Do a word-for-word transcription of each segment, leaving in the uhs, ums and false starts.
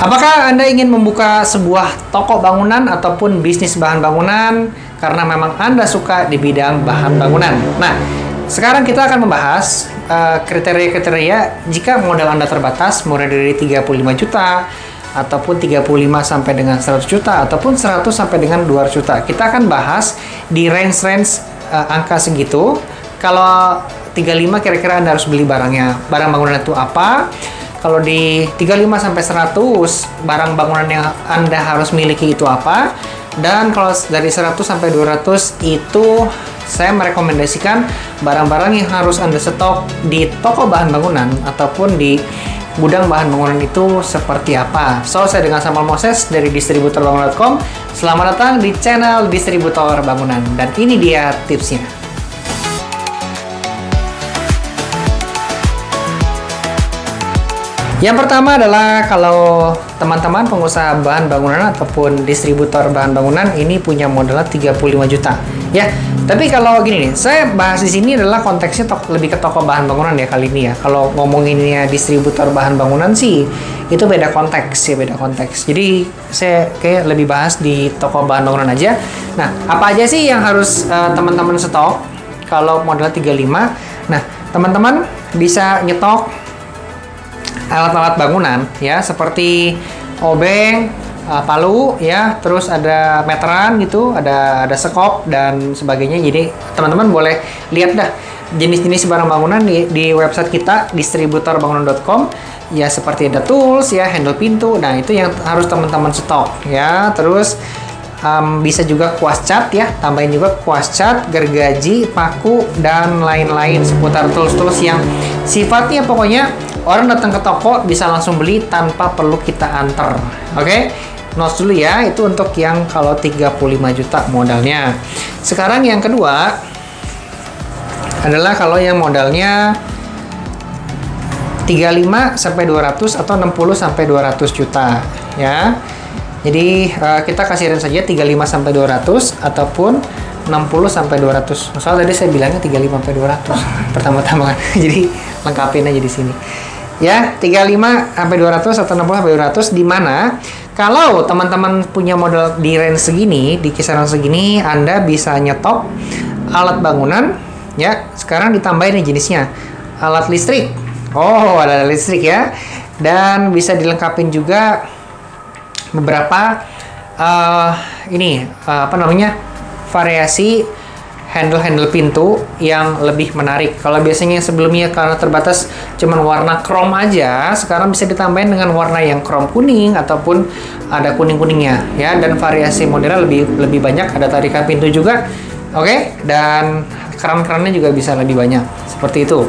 Apakah Anda ingin membuka sebuah toko bangunan ataupun bisnis bahan bangunan karena memang Anda suka di bidang bahan bangunan? Nah, sekarang kita akan membahas kriteria-kriteria uh, jika modal Anda terbatas mulai dari tiga puluh lima juta ataupun tiga puluh lima sampai dengan seratus juta ataupun seratus sampai dengan dua ratus juta. Kita akan bahas di range-range uh, angka segitu. Kalau tiga puluh lima kira-kira Anda harus beli barangnya. Barang bangunan itu apa? Kalau di tiga puluh lima sampai seratus, barang bangunan yang Anda harus miliki itu apa? Dan kalau dari seratus sampai dua ratus itu saya merekomendasikan barang-barang yang harus Anda stok di toko bahan bangunan ataupun di gudang bahan bangunan itu seperti apa. So, saya dengan Samuel Moses dari distributor bangunan dot com. Selamat datang di channel Distributor Bangunan. Dan ini dia tipsnya. Yang pertama adalah kalau teman-teman pengusaha bahan bangunan ataupun distributor bahan bangunan ini punya modalnya tiga puluh lima juta. Ya, tapi kalau gini nih, saya bahas di sini adalah konteksnya lebih ke toko bahan bangunan ya kali ini ya. Kalau ngomonginnya distributor bahan bangunan sih itu beda konteks ya, beda konteks. Jadi saya kayak lebih bahas di toko bahan bangunan aja. Nah, apa aja sih yang harus uh, teman-teman stok kalau modalnya tiga puluh lima? Nah, teman-teman bisa nyetok alat-alat bangunan ya, seperti obeng, uh, palu ya, terus ada meteran gitu, ada ada sekop dan sebagainya. Jadi teman-teman boleh lihat dah jenis-jenis barang bangunan di, di website kita distributor bangunan dot com ya, seperti ada tools ya, handle pintu. Nah, itu yang harus teman-teman stok ya. Terus um, bisa juga kuas cat ya, tambahin juga kuas cat, gergaji, paku dan lain-lain seputar tools-tools yang sifatnya pokoknya orang datang ke toko bisa langsung beli tanpa perlu kita antar. Oke, okay? Notes dulu ya, itu untuk yang kalau tiga puluh lima juta modalnya. Sekarang yang kedua adalah kalau yang modalnya tiga puluh lima sampai dua ratus atau enam puluh sampai dua ratus juta ya. Jadi uh, kita kasihin saja tiga puluh lima sampai dua ratus ataupun enam puluh sampai dua ratus. Soalnya tadi saya bilangnya tiga puluh lima sampai dua ratus pertama-tama kan. Jadi lengkapin aja di sini. Ya, tiga puluh lima sampai dua ratus atau enam puluh sampai dua ratus, di mana kalau teman-teman punya modal di range segini, di kisaran segini, Anda bisa nyetok alat bangunan ya. Sekarang ditambahin nih jenisnya. Alat listrik. Oh, ada listrik ya. Dan bisa dilengkapin juga beberapa uh, ini uh, apa namanya? variasi handle-handle pintu yang lebih menarik. Kalau biasanya sebelumnya karena terbatas cuman warna chrome aja, sekarang bisa ditambahin dengan warna yang chrome kuning ataupun ada kuning-kuningnya ya, dan variasi modelnya lebih lebih banyak, ada tarikan pintu juga. Oke, okay? Dan keran-kerannya juga bisa lebih banyak. Seperti itu.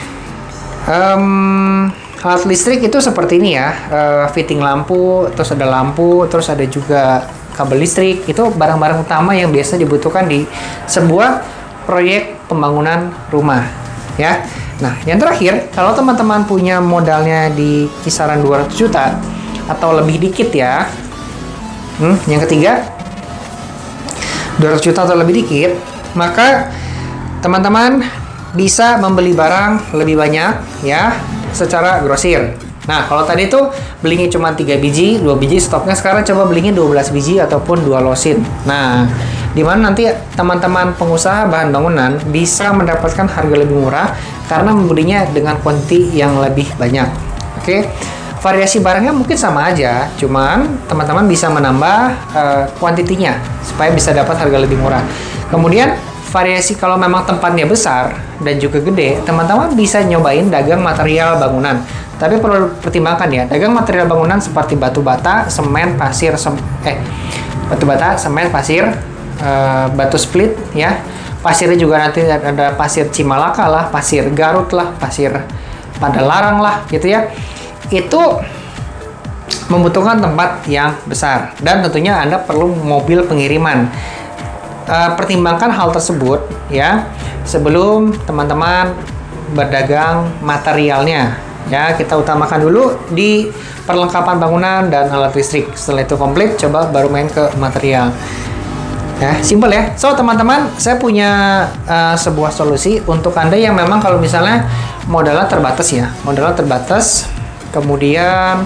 Um, alat listrik itu seperti ini ya, uh, fitting lampu, terus ada lampu, terus ada juga kabel listrik. Itu barang-barang utama yang biasa dibutuhkan di sebuah proyek pembangunan rumah ya. Nah, yang terakhir, kalau teman-teman punya modalnya di kisaran dua ratus juta atau lebih dikit ya, hmm, yang ketiga dua ratus juta atau lebih dikit, maka teman-teman bisa membeli barang lebih banyak ya secara grosir. Nah, kalau tadi tuh belinya cuma tiga biji, dua biji stoknya, sekarang coba belinya dua belas biji ataupun dua losin. Nah, di mana nanti teman-teman pengusaha bahan bangunan bisa mendapatkan harga lebih murah karena membelinya dengan kuanti yang lebih banyak. Oke. Variasi barangnya mungkin sama aja, cuman teman-teman bisa menambah uh, kuantitinya supaya bisa dapat harga lebih murah. Kemudian variasi kalau memang tempatnya besar dan juga gede, teman-teman bisa nyobain dagang material bangunan. Tapi perlu pertimbangkan ya, dagang material bangunan seperti batu bata, semen, pasir, sem eh batu bata, semen, pasir, uh, batu split ya. Pasirnya juga nanti ada pasir Cimalaka lah, pasir Garut lah, pasir Padalarang lah gitu ya. Itu membutuhkan tempat yang besar dan tentunya Anda perlu mobil pengiriman. Uh, pertimbangkan hal tersebut ya sebelum teman-teman berdagang materialnya. Ya, kita utamakan dulu di perlengkapan bangunan dan alat listrik. Setelah itu komplit, coba baru main ke material. Ya, simple ya. So, teman-teman, saya punya uh, sebuah solusi untuk Anda yang memang kalau misalnya modalnya terbatas ya. Modalnya terbatas, kemudian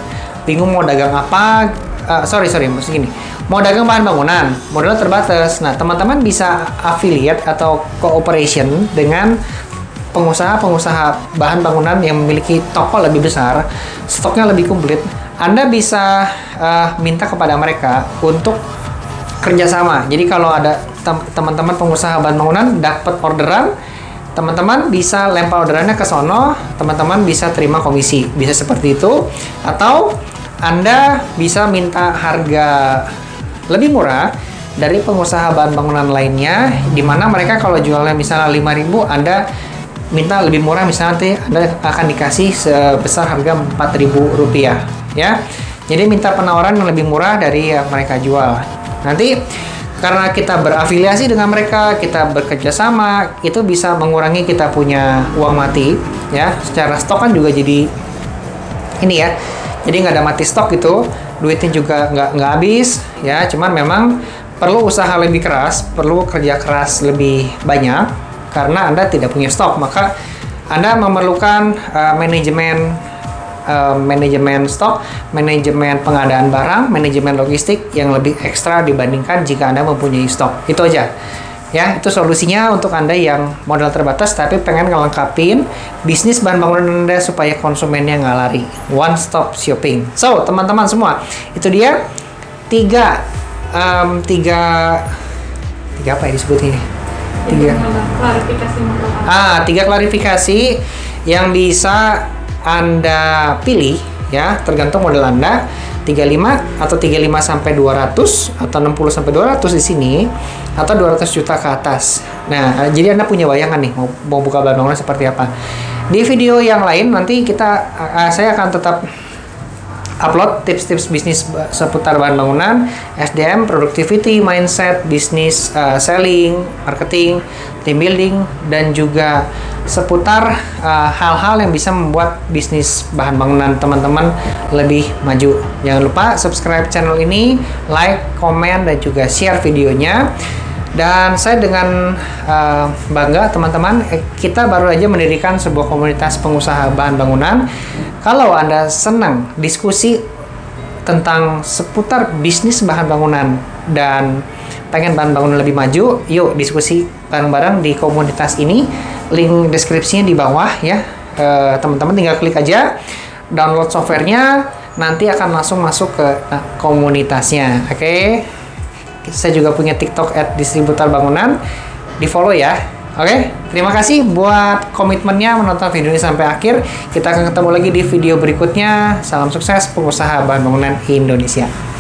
bingung mau dagang apa, uh, sorry sorry maksud gini, mau dagang bahan bangunan, modalnya terbatas. Nah, teman-teman bisa affiliate atau cooperation dengan pengusaha-pengusaha bahan bangunan yang memiliki toko lebih besar, stoknya lebih komplit. Anda bisa uh, minta kepada mereka untuk kerjasama. Jadi kalau ada teman-teman pengusaha bahan bangunan dapat orderan, teman-teman bisa lempar orderannya ke sono, teman-teman bisa terima komisi, bisa seperti itu. Atau Anda bisa minta harga lebih murah dari pengusaha bahan bangunan lainnya, di mana mereka kalau jualnya misalnya lima ribu, Anda minta lebih murah, misalnya nanti Anda akan dikasih sebesar harga empat ribu rupiah, ya. Jadi minta penawaran yang lebih murah dari yang mereka jual. Nanti karena kita berafiliasi dengan mereka, kita bekerja sama, itu bisa mengurangi kita punya uang mati, ya. Secara stok kan juga jadi ini ya. Jadi nggak ada mati stok itu, duitnya juga nggak nggak habis, ya. Cuman memang perlu usaha lebih keras, perlu kerja keras lebih banyak karena Anda tidak punya stok, maka Anda memerlukan uh, manajemen Uh, manajemen stok, manajemen pengadaan barang, manajemen logistik yang lebih ekstra dibandingkan jika Anda mempunyai stok. Itu aja. Ya, itu solusinya untuk Anda yang modal terbatas tapi pengen ngelengkapin bisnis bahan bangunan Anda supaya konsumennya nggak lari. One stop shopping. So, teman-teman semua, itu dia tiga um, tiga tiga apa ya disebutnya? Tiga klarifikasi ah tiga klarifikasi yang bisa Anda pilih, ya, tergantung model Anda, tiga puluh lima atau tiga puluh lima sampai dua ratus atau enam puluh sampai dua ratus di sini atau dua ratus juta ke atas. Nah, jadi Anda punya bayangan nih mau, mau buka bahan bangunan seperti apa. Di video yang lain nanti kita uh, saya akan tetap upload tips-tips bisnis seputar bahan bangunan, S D M, productivity, mindset, bisnis, uh, selling, marketing, team building, dan juga seputar hal-hal uh, yang bisa membuat bisnis bahan bangunan teman-teman lebih maju. Jangan lupa subscribe channel ini, like, komen, dan juga share videonya. Dan saya dengan uh, bangga teman-teman, kita baru aja mendirikan sebuah komunitas pengusaha bahan bangunan. Kalau Anda senang diskusi tentang seputar bisnis bahan bangunan dan pengen bahan bangunan lebih maju, yuk diskusi bareng-bareng di komunitas ini. Link deskripsinya di bawah ya. E, teman-teman tinggal klik aja, download softwarenya, nanti akan langsung masuk ke nah, komunitasnya. Oke. Okay? Saya juga punya TikTok at distributor bangunan, di follow ya. Oke, okay? Terima kasih buat komitmennya menonton video ini sampai akhir. Kita akan ketemu lagi di video berikutnya. Salam sukses pengusaha bahan bangunan Indonesia.